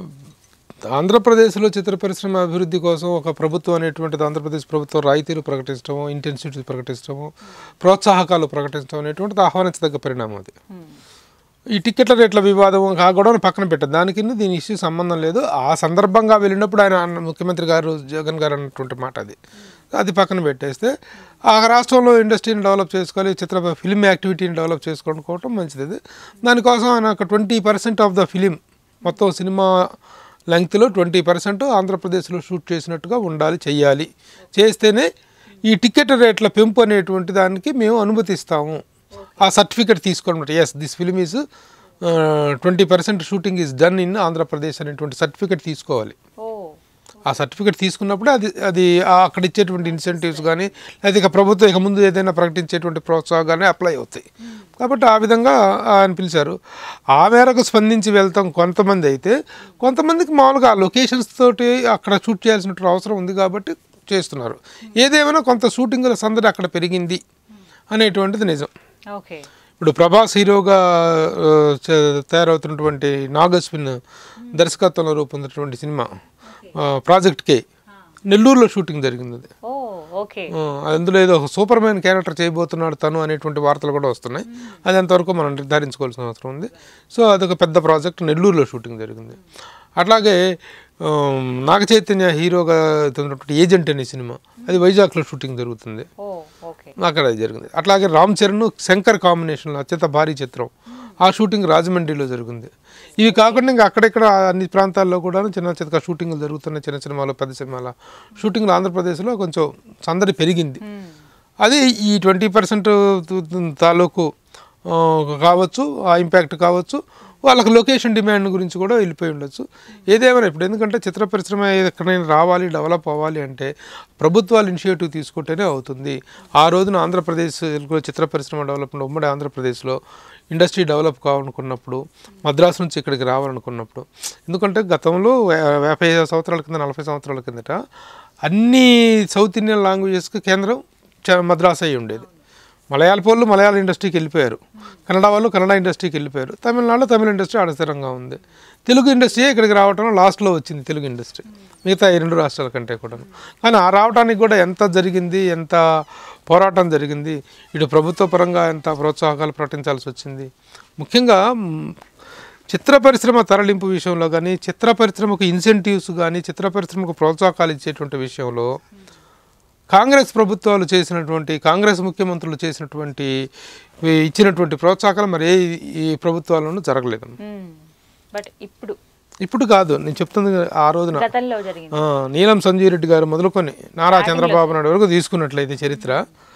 ఆంధ్రప్రదేశ్లో చిత్ర పరిశ్రమ అభివృద్ధి కోసం ఒక ప్రభుత్వం అనేటువంటిది, ఆంధ్రప్రదేశ్ ప్రభుత్వం రాయితీలు ప్రకటించడము, ఇంటెన్సిటీలు ప్రకటించడము, ప్రోత్సాహకాలు ప్రకటించడం అనేటువంటిది ఆహ్వానించదగ్గ పరిణామం. అది ఈ టికెట్ల రేట్ల వివాదం ఆ గొడవను పక్కన పెట్టదు, దానికి దీని ఇష్యూ సంబంధం లేదు. ఆ సందర్భంగా వెళ్ళినప్పుడు ఆయన ముఖ్యమంత్రి గారు జగన్ గారు అన్నటువంటి మాట అది పక్కన పెట్టేస్తే ఆ రాష్ట్రంలో ఇండస్ట్రీని డెవలప్ చేసుకోవాలి, ఫిలిం యాక్టివిటీని డెవలప్ చేసుకోవడం మంచిది. దానికోసం ఆయన ఒక 20% ఆఫ్ ద ఫిలిం, మొత్తం సినిమా లెంగ్త్లో 20% ఆంధ్రప్రదేశ్లో షూట్ చేసినట్టుగా ఉండాలి, చెయ్యాలి. చేస్తేనే ఈ టికెట్ రేట్ల పెంపు అనేటువంటి దానికి మేము అనుమతిస్తాము. ఆ సర్టిఫికెట్ తీసుకోవడం, yes this film is 20% shooting is done in Andhra Pradesh అనేటువంటి సర్టిఫికెట్ తీసుకోవాలి. ఆ సర్టిఫికెట్ తీసుకున్నప్పుడే అది అక్కడ ఇచ్చేటువంటి ఇన్సెంటివ్స్ కానీ, లేదా ఇక ప్రభుత్వం ఇక ముందు ఏదైనా ప్రకటించేటువంటి ప్రోత్సాహం కానీ అప్లై అవుతాయి. కాబట్టి ఆ విధంగా ఆయన పిలిచారు. ఆ మేరకు స్పందించి వెళ్తాం కొంతమంది. అయితే కొంతమందికి మామూలుగా ఆ లొకేషన్స్ తోటి అక్కడ షూట్ చేయాల్సినటువంటి అవసరం ఉంది కాబట్టి చేస్తున్నారు. ఏదేమైనా కొంత షూటింగ్ల సందడి అక్కడ పెరిగింది అనేటువంటిది నిజం. ఇప్పుడు ప్రభాస్ హీరోగా తయారవుతున్నటువంటి నాగశ్విన్ దర్శకత్వంలో రూపొందినటువంటి సినిమా ప్రాజెక్ట్ కే నెల్లూరులో షూటింగ్ జరిగింది. అందులో ఏదో సూపర్ మ్యాన్ క్యారెక్టర్ చేయబోతున్నాడు తను అనేటువంటి వార్తలు కూడా వస్తున్నాయి. అది అంతవరకు మనం నిర్ధారించుకోవాల్సిన అవసరం ఉంది. సో అదొక పెద్ద ప్రాజెక్ట్, నెల్లూరులో షూటింగ్ జరిగింది. అట్లాగే నాగ చైతన్య హీరోగా ఏజెంట్ అనే సినిమా, అది వైజాగ్లో షూటింగ్ జరుగుతుంది, అక్కడ అది జరిగింది. అట్లాగే రామ్ చరణ్ శంకర్ కాంబినేషన్లో అత్యంత భారీ చిత్రం, ఆ షూటింగ్ రాజమండ్రిలో జరిగింది. ఇవి కాకుండా ఇంకా అక్కడెక్కడ అన్ని ప్రాంతాల్లో కూడా చిన్న చిన్న షూటింగ్లు జరుగుతున్నాయి. చిన్న సినిమాలు, పెద్ద సినిమాల షూటింగ్లు ఆంధ్రప్రదేశ్లో కొంచెం సందడి పెరిగింది. అది ఈ 20% తాలూకు కావచ్చు, ఆ ఇంపాక్ట్ కావచ్చు, వాళ్ళకి లొకేషన్ డిమాండ్ గురించి కూడా వెళ్ళిపోయి ఉండొచ్చు. ఏదేమైనా ఇప్పుడు ఎందుకంటే చిత్ర పరిశ్రమ ఎక్కడైనా రావాలి, డెవలప్ అవ్వాలి అంటే ప్రభుత్వాలు ఇనిషియేటివ్ తీసుకుంటేనే అవుతుంది. ఆ రోజున ఆంధ్రప్రదేశ్ చిత్ర పరిశ్రమ డెవలప్మెంట్ ఉమ్మడి ఆంధ్రప్రదేశ్లో ఇండస్ట్రీ డెవలప్ కావాలనుకున్నప్పుడు, మద్రాసు నుంచి ఇక్కడికి రావాలనుకున్నప్పుడు, ఎందుకంటే గతంలో 50 సంవత్సరాల కింద, 40 సంవత్సరాల కిందట అన్ని సౌత్ ఇండియన్ లాంగ్వేజెస్కి కేంద్రం మద్రాసు అయి ఉండేది. మలయాళ వాళ్ళు మలయాళ ఇండస్ట్రీకి వెళ్ళిపోయారు, కన్నడ వాళ్ళు కన్నడ ఇండస్ట్రీకి వెళ్ళిపోయారు, తమిళనాడులో తమిళ ఇండస్ట్రీ ఆడస్థిరంగా ఉంది. తెలుగు ఇండస్ట్రీ ఇక్కడికి రావటం లాస్ట్లో వచ్చింది తెలుగు ఇండస్ట్రీ మిగతా ఈ 2 రాష్ట్రాల కంటే కూడా. కానీ ఆ రావడానికి కూడా ఎంత జరిగింది, ఎంత పోరాటం జరిగింది, ఇటు ప్రభుత్వ పరంగా ఎంత ప్రోత్సాహకాలు ప్రకటించాల్సి వచ్చింది. ముఖ్యంగా చిత్ర పరిశ్రమ తరలింపు విషయంలో కానీ, చిత్ర పరిశ్రమకు ఇన్సెంటివ్స్ కానీ, చిత్ర పరిశ్రమకు ప్రోత్సాహకాలు ఇచ్చేటువంటి విషయంలో కాంగ్రెస్ ప్రభుత్వాలు చేసినటువంటి, కాంగ్రెస్ ముఖ్యమంత్రులు చేసినటువంటి ఇచ్చినటువంటి ప్రోత్సాహకాలు మరి ఈ ప్రభుత్వాలను జరగలేదు. బట్ ఇప్పుడు కాదు నేను చెప్తుంది, ఆ రోజున గతంలో జరిగింది. నీలం సంజీవ్ రెడ్డి గారు మొదలుకొని నారా చంద్రబాబు నాయుడు వరకు తీసుకున్నట్లయితే చరిత్ర,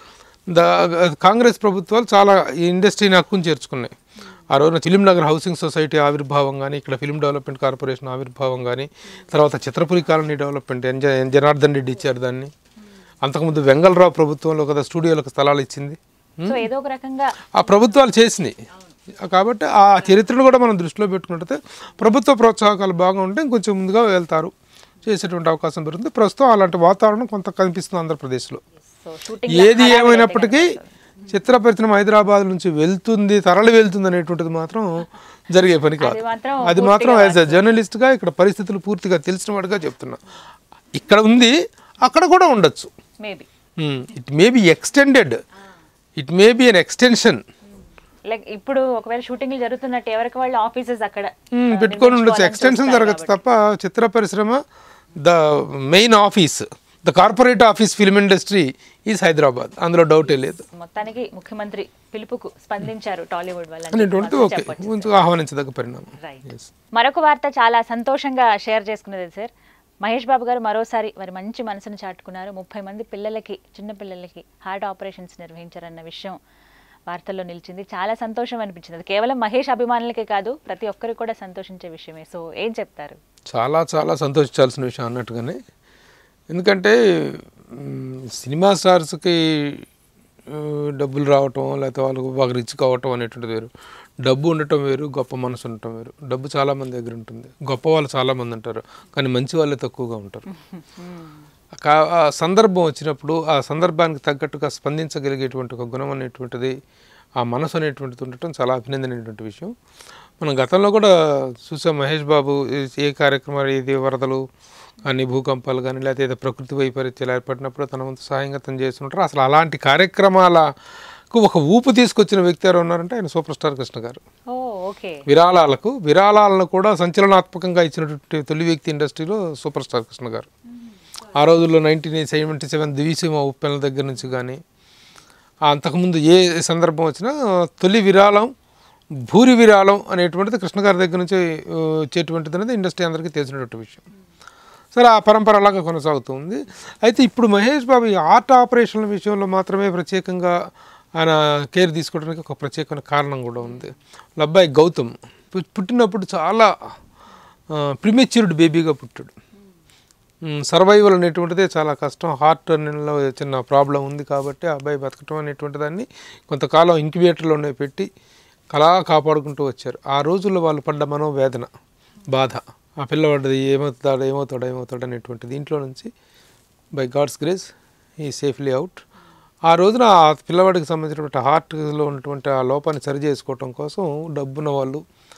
కాంగ్రెస్ ప్రభుత్వాలు చాలా ఈ ఇండస్ట్రీని హక్కును చేర్చుకున్నాయి. ఆ రోజున ఫిలిం నగర్ హౌసింగ్ సొసైటీ ఆవిర్భావం కానీ, ఇక్కడ ఫిలిం డెవలప్మెంట్ కార్పొరేషన్ ఆవిర్భావం కానీ, తర్వాత చిత్రపురి కాలనీ డెవలప్మెంట్ జనార్దన్ రెడ్డి ఇచ్చారు దాన్ని. అంతకుముందు వెంగళరావు ప్రభుత్వంలో కదా స్టూడియోలకు స్థలాలు ఇచ్చింది. ఏదో ఒక రకంగా ఆ ప్రభుత్వాలు చేసినాయి. కాబట్టి ఆ చరిత్రను కూడా మనం దృష్టిలో పెట్టుకుంటే ప్రభుత్వ ప్రోత్సాహకాలు బాగా ఉంటే ఇంకొంచెం ముందుగా వెళ్తారు, చేసేటువంటి అవకాశం పెరుగుతుంది. ప్రస్తుతం అలాంటి వాతావరణం కొంత కనిపిస్తుంది ఆంధ్రప్రదేశ్లో. ఏది ఏమైనప్పటికీ చిత్ర పరిశ్రమ హైదరాబాద్ నుంచి తరలి వెళ్తుంది అనేటువంటిది మాత్రం జరిగే పని కాదు. అది మాత్రం యాజ్ ఎ జర్నలిస్ట్గా ఇక్కడ పరిస్థితులు పూర్తిగా తెలిసిన వాడిగా చెప్తున్నా. ఇక్కడ ఉంది, అక్కడ కూడా ఉండొచ్చు. It may be extended, it may be an extension. Like ఇప్పుడు ఒకవేళ షూటింగ్లు జరుగుతున్నట్టు ఎవరికి వాళ్ళు ఆఫీసెస్ అక్కడ పెట్టుకొని ఉండొచ్చు, ఎక్స్టెన్షన్ జరగచ్చు తప్ప చిత్ర పరిశ్రమ the main office, the corporate office film industry is Hyderabad, అందులో డౌటే లేదు. మొత్తానికి ముఖ్యమంత్రి పిలుపుకు స్పందించారు టాలీవుడ్ వాళ్ళు, ఆహ్వానించదగ్గ పరిణామం. మరొక వార్త చాలా సంతోషంగా షేర్ చేసుకున్నది సార్. మహేష్ బాబు గారు మరోసారి వారి మంచి మనసును చాటుకున్నారు. 30 మంది పిల్లలకి, చిన్న పిల్లలకి హార్ట్ ఆపరేషన్స్ నిర్వహించారన్న విషయం వార్తల్లో నిలిచింది. చాలా సంతోషం అనిపించింది. అది కేవలం మహేష్ అభిమానులకే కాదు, ప్రతి ఒక్కరికి కూడా సంతోషించే విషయమే. సో ఏం చెప్తారు? చాలా చాలా సంతోషించాల్సిన విషయం అన్నట్టుగానే. ఎందుకంటే సినిమా స్టార్స్కి డబ్బులు రావటం, లేకపోతే వాళ్ళకు బాగా రిచ్ కావటం అనేటువంటిది వేరు, డబ్బు ఉండటం వేరు, గొప్ప మనసు ఉండటం వేరు. డబ్బు చాలామంది దగ్గర ఉంటుంది, గొప్ప వాళ్ళు చాలామంది ఉంటారు, కానీ మంచి వాళ్ళే తక్కువగా ఉంటారు. ఆ సందర్భం వచ్చినప్పుడు ఆ సందర్భానికి తగ్గట్టుగా స్పందించగలిగేటువంటి ఒక గుణం అనేటువంటిది, ఆ మనసు అనేటువంటిది ఉండటం చాలా అభినందనటువంటి విషయం. మనం గతంలో కూడా చూసాం, మహేష్ బాబు ఏ కార్యక్రమాలు, ఏది వరదలు కానీ, భూకంపాలు కానీ, లేకపోతే ఏదో ప్రకృతి వైపరీత్యాలు ఏర్పడినప్పుడు తన వంతు సహాయంగా తను చేస్తుంటారు. అసలు అలాంటి కార్యక్రమాలకు ఒక ఊపు తీసుకొచ్చిన వ్యక్తి ఎవరు ఉన్నారంటే ఆయన సూపర్ స్టార్ కృష్ణ గారు. విరాళాలను కూడా సంచలనాత్మకంగా ఇచ్చినటువంటి తొలి వ్యక్తి ఇండస్ట్రీలో సూపర్ స్టార్ కృష్ణ గారు. ఆ రోజుల్లో 1977 దివిసీమ ఉప్పెనల దగ్గర నుంచి కానీ, అంతకుముందు ఏ సందర్భం వచ్చినా తొలి విరాళం, భూరి విరాళం అనేటువంటిది కృష్ణ గారి దగ్గర నుంచి వచ్చేటువంటిది అనేది ఇండస్ట్రీ అందరికీ తెలిసినటువంటి విషయం. సరే, ఆ పరంపర అలాగా కొనసాగుతుంది. అయితే ఇప్పుడు మహేష్ బాబు ఈ హార్ట్ ఆపరేషన్ల విషయంలో మాత్రమే ప్రత్యేకంగా ఆయన కేర్ తీసుకోవడానికి ఒక ప్రత్యేకమైన కారణం కూడా ఉంది. వాళ్ళ అబ్బాయి గౌతమ్ పుట్టినప్పుడు చాలా ప్రిమెచ్యూర్డ్ బేబీగా పుట్టాడు. సర్వైవల్ అనేటువంటిదే చాలా కష్టం. హార్ట్లో చిన్న ప్రాబ్లం ఉంది కాబట్టి ఆ అబ్బాయి బతకటం అనేటువంటి దాన్ని కొంతకాలం ఇంక్యుబేటర్లోనే పెట్టి కలా కాపాడుకుంటూ వచ్చారు. ఆ రోజుల్లో వాళ్ళు పడ్డ మనోవేదన, బాధ, ఆ పిల్లవాడిది ఏమవుతాడు అనేటువంటి దీంట్లో నుంచి బై గాడ్స్ గ్రేస్ ఈ సేఫ్లీ అవుట్. ఆ రోజున ఆ పిల్లవాడికి సంబంధించినటువంటి హార్ట్లో ఉన్నటువంటి ఆ లోపాన్ని సరి చేసుకోవటం కోసం డబ్బున్న వాళ్ళు,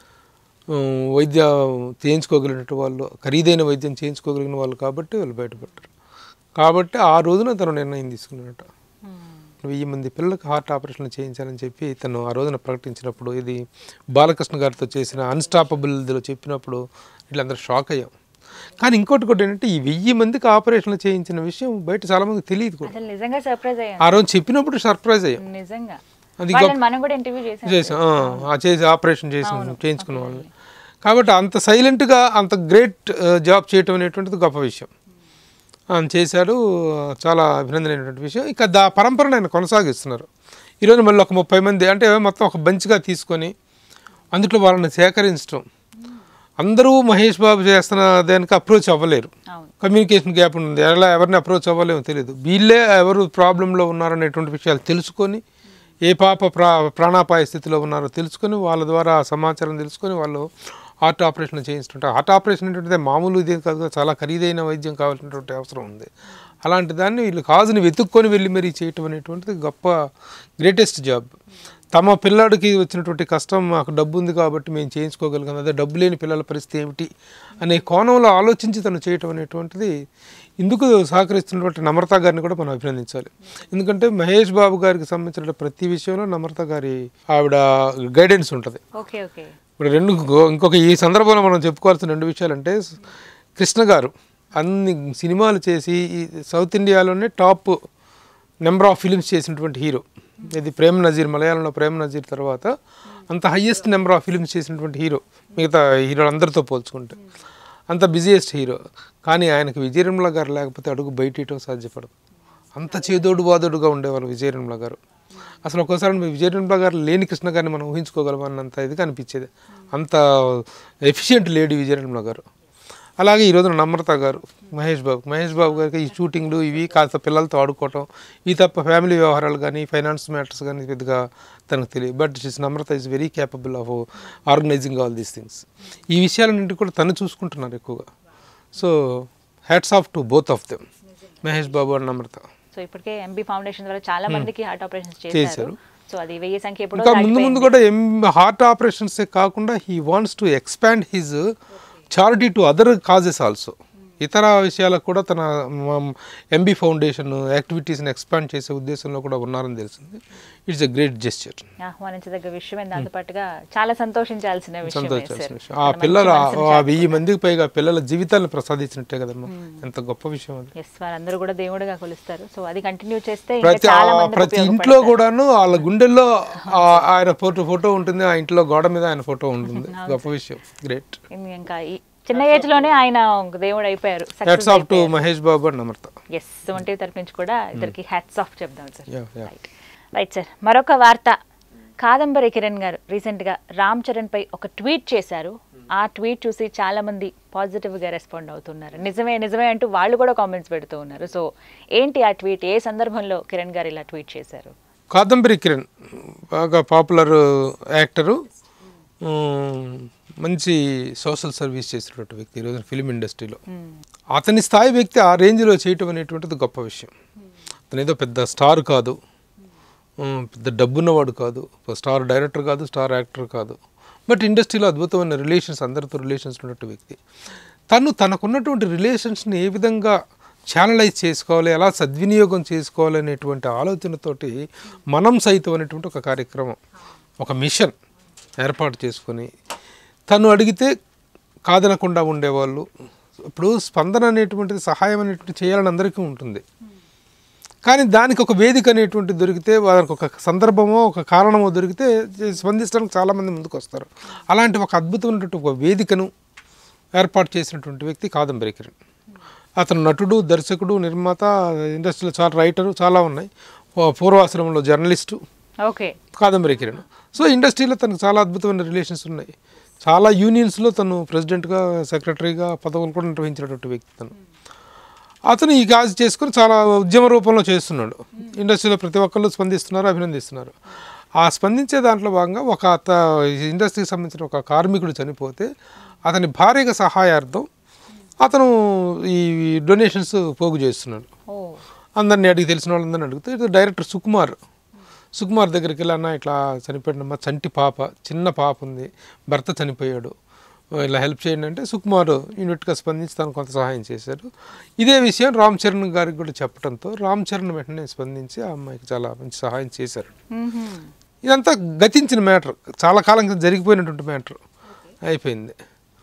వైద్య చేయించుకోగలిగినట్టు వాళ్ళు, ఖరీదైన వైద్యం చేయించుకోగలిగిన వాళ్ళు కాబట్టి వాళ్ళు బయటపడ్డారు. కాబట్టి ఆ రోజున తను నిర్ణయం తీసుకున్నట్టు 1000 మంది పిల్లలకు హార్ట్ ఆపరేషన్ చేయించాలని చెప్పి తను ఆ రోజున ప్రకటించినప్పుడు, ఇది బాలకృష్ణ గారితో చేసిన అన్స్టాపబుల్లో చెప్పినప్పుడు వీళ్ళందరూ షాక్ అయ్యాం. కానీ ఇంకోటి కూడా ఏంటంటే, ఈ 1000 మందికి ఆపరేషన్లు చేయించిన విషయం బయట చాలా మందికి తెలియదు కూడా. ఆ రోజు చెప్పినప్పుడు సర్ప్రైజ్ అయ్యాం. అది చేసి ఆపరేషన్ చేయించుకున్న వాళ్ళని. కాబట్టి అంత సైలెంట్గా అంత గ్రేట్ జాబ్ చేయటం అనేటువంటిది గొప్ప విషయం. ఆయన చేశాడు, చాలా అభినందనమైనటువంటి విషయం. ఇక పరంపరను ఆయన కొనసాగిస్తున్నారు. ఈరోజు మళ్ళీ ఒక 30 మంది అంటే మొత్తం ఒక బంచ్గా తీసుకొని అందులో వాళ్ళని సేకరించడం. అందరూ మహేష్ బాబు చేస్తున్న దానికి అప్రోచ్ అవ్వలేరు, కమ్యూనికేషన్ గ్యాప్ ఉంది, ఎవరిని అప్రోచ్ అవ్వలేమో తెలియదు. వీళ్ళే ఎవరు ప్రాబ్లంలో ఉన్నారనేటువంటి విషయాలు తెలుసుకొని, ఏ పాప ప్రాణాపాయ స్థితిలో ఉన్నారో తెలుసుకొని, వాళ్ళ ద్వారా సమాచారం తెలుసుకొని వాళ్ళు హార్ట్ ఆపరేషన్ చేయిస్తుంటారు. హార్ట్ ఆపరేషన్ ఏంటంటే మామూలు ఇది కాదు, చాలా ఖరీదైన వైద్యం కావాల్సినటువంటి అవసరం ఉంది. అలాంటి దాన్ని వీళ్ళు కాజుని వెతుక్కొని వెళ్ళి మరీ చేయటం అనేటువంటిది గొప్ప గ్రేటెస్ట్ జాబ్. తమ పిల్లాడికి వచ్చినటువంటి కష్టం మాకు డబ్బు ఉంది కాబట్టి మేము చేయించుకోగలిగాం, అదే డబ్బు లేని పిల్లల పరిస్థితి ఏమిటి అనే కోణంలో ఆలోచించి తను చేయటం అనేటువంటిది ఇందుకు సహకరిస్తున్నటువంటి నమ్రత గారిని కూడా మనం అభినందించాలి. ఎందుకంటే మహేష్ బాబు గారికి సంబంధించిన ప్రతి విషయంలో నమ్రత గారి ఆవిడ గైడెన్స్ ఉంటుంది. ఇప్పుడు ఇంకొక ఈ సందర్భంలో మనం చెప్పుకోవాల్సిన 2 విషయాలు అంటే, కృష్ణ గారు అన్ని సినిమాలు చేసి సౌత్ ఇండియాలోనే టాప్ నెంబర్ ఆఫ్ ఫిలిమ్స్ చేసినటువంటి హీరో. ఇది ప్రేమ్ నజీర్, మలయాళంలో ప్రేమ్ నజీర్ తర్వాత అంత హయ్యెస్ట్ నెంబర్ ఆఫ్ ఫిలిమ్స్ చేసినటువంటి హీరో మిగతా హీరోలందరితో పోల్చుకుంటే. అంత బిజియెస్ట్ హీరో. కానీ ఆయనకు విజయనిర్మల గారు లేకపోతే అడుగు బయటం సాధ్యపడదు. అంత చేదోడు వాదోడుగా ఉండేవారు విజయనిర్మల గారు. అసలు ఒక్కోసారి విజయనిర్మల గారు లేని కృష్ణ గారిని మనం ఊహించుకోగలమన్నంత ఇదిగా అనిపించేది. అంత ఎఫిషియెంట్ లేడీ విజయనిర్మల గారు. అలాగే ఈరోజు నమ్రత గారు, మహేష్ బాబు గారికి ఈ షూటింగ్లు ఇవి కాస్త పిల్లలతో ఆడుకోవటం ఇవి తప్ప ఫ్యామిలీ వ్యవహారాలు కానీ ఫైనాన్స్ మ్యాటర్స్ కానీ పెద్దగా తనకు తెలియదు. But Namrata is very capable of organizing all these things. ఈ విషయాలన్నింటి కూడా తను చూసుకుంటున్నారు ఎక్కువగా. So hats off to both of them, Mahesh Babu and Namrata. So ఇప్పటికే ఎంబీ ఫౌండేషన్ ద్వారా చాలా మందికి హార్ట్ ఆపరేషన్స్ చేశారు. సో అది 1000 సంఖ్య ఎప్పుడో ఇంకా ముందు కూడా హార్ట్ ఆపరేషన్సే కాకుండా he wants to expand his charity to other causes also. ఇతర విషయాలకు కూడా తన ఎంబీ ఫౌండేషన్ యాక్టివిటీస్ని ఎక్స్పాండ్ చేసే ఉద్దేశంలో కూడా ఉన్నారని తెలిసింది. It's a great gesture. ఆహ్వానించదగ్గ విషయం. దాంతో పాటుగా చాలా సంతోషించాల్సిన విషయం. ఆ పిల్లల 1000 మందికి పైగా పిల్లల జీవితాలను ప్రసాదించినట్టే కదమ్మా, ఎంత గొప్ప విషయం అది. వారందరూ కూడా దేవుడిగా కొలుస్తారు. సో అది కంటిన్యూ చేస్తే ప్రతి ఇంట్లో కూడాను వాళ్ళ గుండెల్లో ఆయన ఫోటో ఉంటుంది, ఆ ఇంట్లో గోడ మీద ఆయన ఫోటో ఉంటుంది. గొప్ప విషయం, గ్రేట్. ఇంకా చిన్న ఏజ్ లోనే ఆయన దేవుడు అయిపోయారు. Hats off to Mahesh Babu and Namrata. Suman TV తరఫు నుంచి కూడా ఇద్దరికి హ్యాట్స్ ఆఫ్ చెప్దాం సార్. Right sir. మరొక వార్త, కాదంబరి కిరణ్ గారు రీసెంట్గా రామ్ చరణ్ పై ఒక ట్వీట్ చేశారు. ఆ ట్వీట్ చూసి చాలా మంది పాజిటివ్గా రెస్పాండ్ అవుతున్నారు. నిజమే అంటూ వాళ్ళు కూడా కామెంట్స్ పెడుతూ ఉన్నారు. సో ఏంటి ఆ ట్వీట్, ఏ సందర్భంలో కిరణ్ గారు ఇలా ట్వీట్ చేశారు? కాదంబరి కిరణ్ బాగా పాపులర్ యాక్టరు, మంచి సోషల్ సర్వీస్ చేసినటువంటి వ్యక్తి ఈరోజు ఫిలిం ఇండస్ట్రీలో. అతని స్థాయి వ్యక్తి ఆ రేంజ్లో చేయటం అనేటువంటిది గొప్ప విషయం. అతను ఏదో పెద్ద స్టార్ కాదు, పెద్ద డబ్బున్నవాడు కాదు, స్టార్ డైరెక్టర్ కాదు, స్టార్ యాక్టర్ కాదు. బట్ ఇండస్ట్రీలో అద్భుతమైన రిలేషన్స్, అందరితో రిలేషన్స్ ఉన్నటువంటి వ్యక్తి. తనకున్నటువంటి రిలేషన్స్ని ఏ విధంగా ఛానలైజ్ చేసుకోవాలి, ఎలా సద్వినియోగం చేసుకోవాలి అనేటువంటి ఆలోచనతోటి మనం సైతం అనేటువంటి ఒక కార్యక్రమం, ఒక మిషన్ ఏర్పాటు చేసుకొని తను అడిగితే కాదనకుండా ఉండేవాళ్ళు. ఇప్పుడు స్పందన అనేటువంటిది సహాయం అనేటువంటి చేయాలని అందరికీ ఉంటుంది. కానీ దానికి ఒక వేదిక అనేటువంటి దొరికితే, వాళ్ళకి ఒక సందర్భమో ఒక కారణమో దొరికితే స్పందించడానికి చాలామంది ముందుకు వస్తారు. అలాంటి ఒక అద్భుతమైనటువంటి ఒక వేదికను ఏర్పాటు చేసినటువంటి వ్యక్తి కాదంబరి కిరణ్. అతను నటుడు, దర్శకుడు, నిర్మాత, ఇండస్ట్రీలో చాలా రైటరు, చాలా ఉన్నాయి. పూర్వాశ్రమంలో జర్నలిస్టు కాదంబరి కిరణ్. సో ఇండస్ట్రీలో తనకు చాలా అద్భుతమైన రిలేషన్స్ ఉన్నాయి. చాలా యూనియన్స్లో తను ప్రెసిడెంట్గా, సెక్రటరీగా పదవులు కూడా నిర్వహించినటువంటి వ్యక్తి. అతను ఈ కాజ్ చేసుకొని చాలా ఉద్యమ రూపంలో చేస్తున్నాడు. ఇండస్ట్రీలో ప్రతి ఒక్కళ్ళు స్పందిస్తున్నారు, అభినందిస్తున్నారు. ఆ స్పందించే దాంట్లో భాగంగా ఒక ఇండస్ట్రీకి సంబంధించిన ఒక కార్మికుడు చనిపోతే అతని భార్యగా సహాయార్థం అతను ఈ డొనేషన్స్ పోగు చేస్తున్నాడు. అందరినీ అడిగి, తెలిసిన వాళ్ళందరినీ అడిగితే డైరెక్టర్ సుకుమార్ దగ్గరికి వెళ్ళి, అన్న ఇట్లా చనిపోయినమ్మా, చంటి పాప, చిన్న పాప ఉంది, భర్త చనిపోయాడు, ఇలా హెల్ప్ చేయండి అంటే సుకుమార్ యూనిట్గా స్పందించి తను కొంత సహాయం చేశారు. ఇదే విషయం రామ్ చరణ్ గారికి కూడా చెప్పడంతో రామ్ చరణ్ వెంటనే స్పందించి ఆ అమ్మాయికి చాలా మంచి సహాయం చేశారు. ఇదంతా గతించిన మ్యాటర్, చాలా కాలం క్రితం జరిగిపోయినటువంటి మ్యాటర్ అయిపోయింది.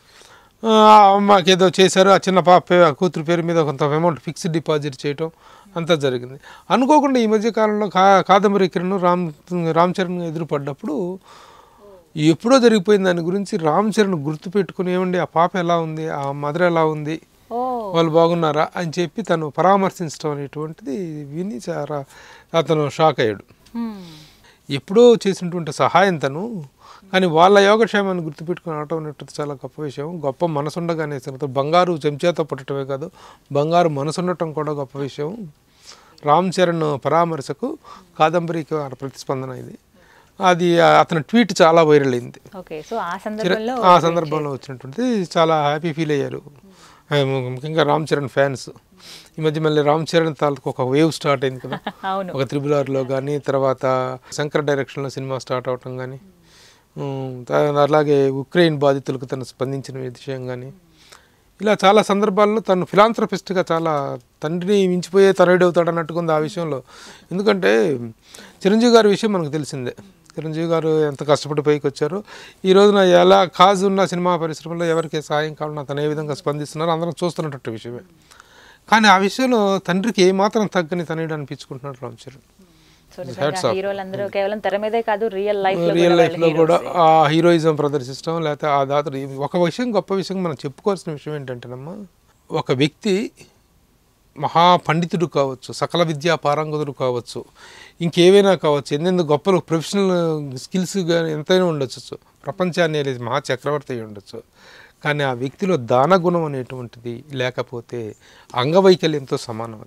మాకేదో చేశారు, ఆ చిన్న పాప కూతురు పేరు మీద కొంత అమౌంట్ ఫిక్స్డ్ డిపాజిట్ చేయటం అంతా జరిగింది. అనుకోకుండా ఈ మధ్యకాలంలో కాదంబరి కిరణ్ రామ్ చరణ్ ఎదురుపడ్డప్పుడు ఎప్పుడో జరిగిపోయింది దాని గురించి రామ్ చరణ్ గుర్తుపెట్టుకుని, ఏమండి ఆ పాప ఎలా ఉంది, ఆ మదర్ ఎలా ఉంది, వాళ్ళు బాగున్నారా అని చెప్పి తను పరామర్శించడం అనేటువంటిది విని అతను షాక్ అయ్యాడు. ఎప్పుడో చేసినటువంటి సహాయం తను, కానీ వాళ్ళ యోగక్షేమాన్ని గుర్తుపెట్టుకుని ఆడటం అనేటువంటి చాలా గొప్ప విషయం. గొప్ప మనసుండగానే బంగారు చెంచాతో పుట్టడమే కాదు, బంగారు మనసుండటం కూడా గొప్ప విషయం. రామ్ చరణ్ పరామర్శకు కాదంబరికి ప్రతిస్పందన ఇది. ఓకే అతని ట్వీట్ చాలా వైరల్ అయింది. ఓకే సో ఆ సందర్భంలో వచ్చినటువంటిది చాలా హ్యాపీ ఫీల్ అయ్యారు. ముఖ్యంగా రామ్ చరణ్ ఫ్యాన్స్. ఈ మధ్య మళ్ళీ రామ్ చరణ్ తాలూకు ఒక వేవ్ స్టార్ట్ అయింది కదా, అవును ఒక RRRలో కానీ, తర్వాత శంకర్ డైరెక్షన్లో సినిమా స్టార్ట్ అవటం కానీ, అలాగే ఉక్రెయిన్ బాధితులకు తను స్పందించిన విషయం కానీ, ఇలా చాలా సందర్భాల్లో తను ఫిలాంథ్రపిస్ట్గా చాలా తండ్రిని మించిపోయే తనయుడు అవుతాడు అన్నట్టుకుంది ఆ విషయంలో. ఎందుకంటే చిరంజీవి గారి విషయం మనకు తెలిసిందే. చిరంజీవి గారు ఎంత కష్టపడి పైకి వచ్చారో, ఈ రోజున ఎలా కాజు ఉన్న సినిమా పరిశ్రమలో ఎవరికి సాయం కావాలన్నా తను ఏ విధంగా స్పందిస్తున్నారో అందరం చూస్తున్నట్టు విషయమే. కానీ ఆ విషయంలో తండ్రికి ఏమాత్రం తగ్గని తనయుడు అనిపించుకుంటున్నాడు రామ్ చరణ్. హీరోలందరూ కేవలం తెర మీదే కాదు రియల్ లైఫ్లో కూడా ఆ హీరోయిజం ప్రదర్శిస్తాం. లేకపోతే ఆ దాతలు ఒక విషయం, గొప్ప విషయం మనం చెప్పుకోవాల్సిన విషయం ఏంటంటేనమ్మా, ఒక వ్యక్తి మహాపండితుడు కావచ్చు, సకల విద్యా పారంగతుడు కావచ్చు, ఇంకేవైనా కావచ్చు, ఎన్నెందుకు గొప్పలు ప్రొఫెషనల్ స్కిల్స్ కానీ ఎంతైనా ఉండొచ్చు, ప్రపంచాన్ని అనేది మహా చక్రవర్తి అయి ఉండొచ్చు. కానీ ఆ వ్యక్తిలో దానగుణం అనేటువంటిది లేకపోతే అంగవైకల్యంతో సమానం.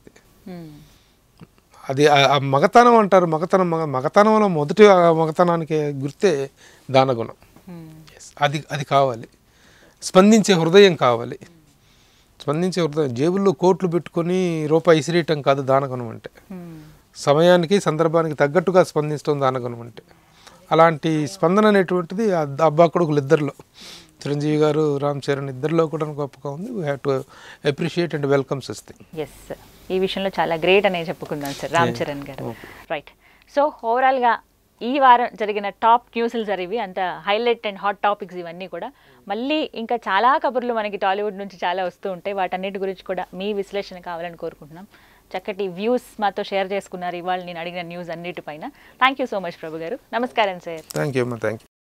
అది ఆ మగతనం అంటారు. మగతనంలో మొదటి మగతనానికి గుర్తే దానగుణం. అది కావాలి. స్పందించే హృదయం కావాలి. స్పందించే హృదయం, జేబుల్లో కోట్లు పెట్టుకొని రూపాయి ఇసిరేయటం కాదు దానగుణం అంటే. సమయానికి సందర్భానికి తగ్గట్టుగా స్పందించడం దానగుణం అంటే. అలాంటి స్పందన అనేటువంటిది అబ్బా కొడుకులు ఇద్దరిలో, చిరంజీవి గారు, రామ్ చరణ్ ఇద్దరిలో కూడా గొప్పగా ఉంది. We have to appreciate and welcome such thing. Yes, ఈ విషయంలో చాలా గ్రేట్ అనే చెప్పుకుందాం సార్ రామ్ చరణ్ గారు. రైట్. సో ఓవరాల్గా ఈ వారం జరిగిన టాప్ న్యూస్లు జరిగి అంత హైలైట్ అండ్ హాట్ టాపిక్స్ ఇవన్నీ కూడా, మళ్ళీ ఇంకా చాలా కబుర్లు మనకి టాలీవుడ్ నుంచి చాలా వస్తూ ఉంటాయి. వాటన్నిటి గురించి కూడా మీ విశ్లేషణ కావాలని కోరుకుంటున్నాం. చక్కటి వ్యూస్ మాతో షేర్ చేసుకున్నారు ఇవాళ నేను అడిగిన న్యూస్ అన్నిటిపైన. Thank you so much Prabhu garu. నమస్కారం సార్. Thank you.